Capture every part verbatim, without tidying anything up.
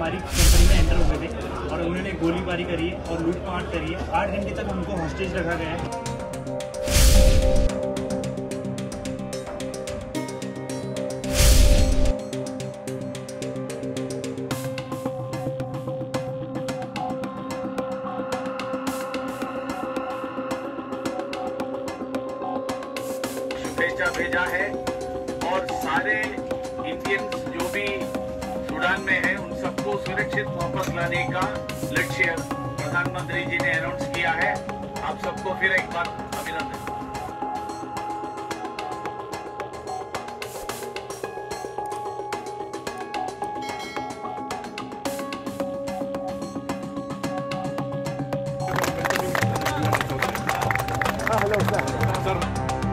हमारी कंपनी में एंटर हो गए थे और उन्होंने गोलीबारी करी है और लूटपाट करी है। आठ घंटे तक हमको हॉस्टेज रखा गया है। भेजा भेजा है और सारे इंडियंस जो भी सूडान में है उन सबको सुरक्षित वापस लाने का लक्ष्य प्रधानमंत्री जी ने अनाउंस किया है। आप सबको फिर एक बार अभिनंदन। Hello sir.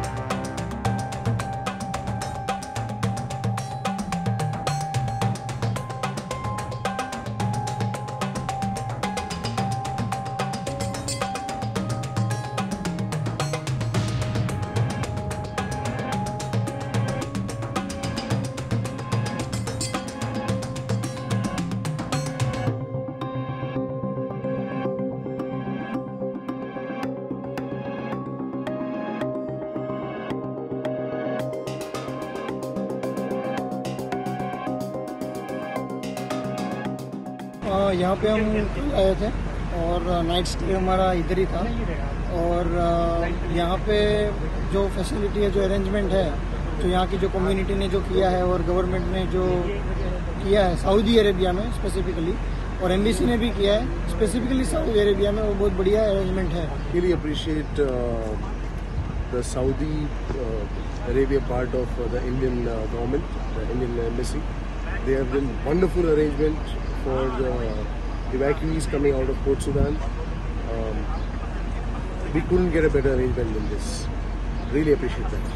यहाँ पे हम आए थे और नाइट स्टे हमारा इधर ही था और यहाँ पे जो फैसिलिटी है, जो अरेंजमेंट है, जो यहाँ की जो कम्युनिटी ने जो किया है और गवर्नमेंट ने जो किया है सऊदी अरेबिया में स्पेसिफिकली, और एम्बेसी ने भी किया है स्पेसिफिकली सऊदी अरेबिया में, वो बहुत बढ़िया अरेंजमेंट है। Really appreciate uh, the Saudi uh, Arabia part of uh, the Indian uh, government, the Indian embassy. They have done wonderful arrangement for the evacuees coming out of Port Sudan. Um, we couldn't get a better arrangement than this. Really appreciate that.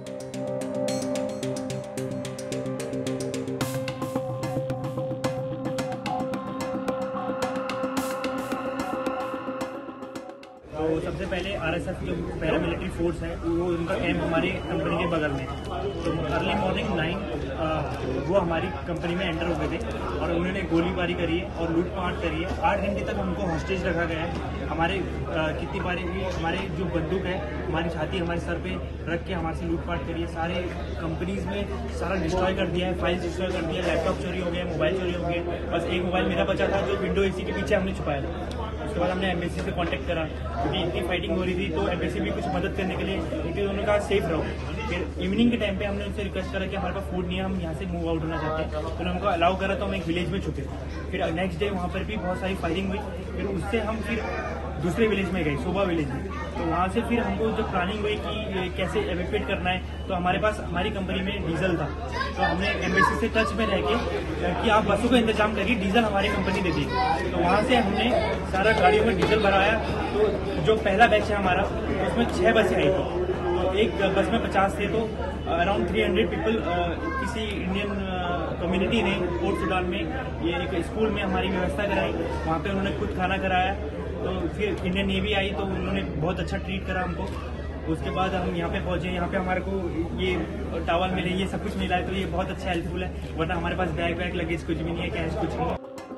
तो सबसे पहले RSF जो paramilitary force है वो उनका camp हमारी company के बगल में, तो अर्ली मॉर्निंग नाइन वो हमारी कंपनी में एंटर हो गए थे और उन्होंने गोलीबारी करी है और लूटपाट करी है। आठ घंटे तक हमको हॉस्टेज रखा गया है। हमारे आ, कितनी बारी भी हमारे जो बंदूक है हमारी छाती हमारे सर पे रख के हमारे से लूटपाट करी है। सारे कंपनीज में सारा डिस्ट्रॉय कर दिया है, फाइल्स डिस्ट्रॉय कर दिया, लैपटॉप चोरी हो गया, मोबाइल चोरी हो गया। बस एक मोबाइल मेरा बचा था जो विंडो एसी के पीछे हमने छुपाया था। उसके बाद हमने एम्बेसी से कांटेक्ट करा क्योंकि इतनी फाइटिंग हो रही थी, तो एम्बेसी भी कुछ मदद करने के लिए क्योंकि उन्होंने कहा सेफ रहो। फिर इवनिंग के टाइम पे हमने उनसे रिक्वेस्ट करा कि हमारे पास फूड नहीं है, हम यहाँ से मूव आउट होना चाहते हैं, तो उन्होंने हमको अलाउ करा तो हम एक विलेज में छुपे। फिर नेक्स्ट डे वहाँ पर भी बहुत सारी फायरिंग हुई। फिर उससे हम फिर दूसरे विलेज में गए, सोबा विलेज में। तो वहाँ से फिर हमको जो प्लानिंग हुई कि कैसे एवेक्यूएट करना है, तो हमारे पास हमारी कंपनी में डीजल था, तो हमने एम्बेसी से टच में रह के कि आप बसों का इंतजाम करिए, डीजल हमारी कंपनी दे दी। तो वहाँ से हमने सारा गाड़ियों में डीजल भराया। तो जो पहला बैच है हमारा उसमें छः बसें आई थी, तो एक बस में पचास थे, तो अराउंड थ्री हंड्रेड पीपल किसी इंडियन कम्युनिटी ने पोर्ट सुडान में ये एक स्कूल में हमारी व्यवस्था कराई। वहाँ पे उन्होंने खुद खाना कराया। तो फिर इंडियन नेवी आई तो उन्होंने बहुत अच्छा ट्रीट करा हमको। उसके बाद हम यहाँ पे पहुँचे। यहाँ पे हमारे को ये टावल मिले, ये सब कुछ मिला है, तो ये बहुत अच्छा हेल्पफुल है। वरना हमारे पास बैग वैग लगेज कुछ भी नहीं है, कैश कुछ नहीं है।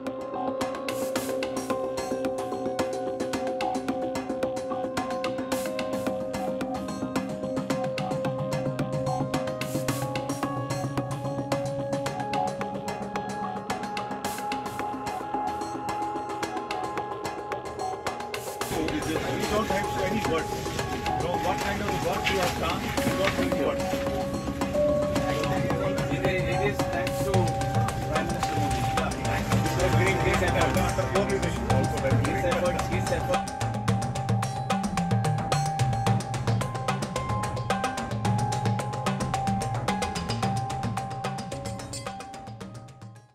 We don't have any words. So what kind of work you have done, we don't have words. It is thanks to Prime Minister Modi. Thanks to the Green Day Center.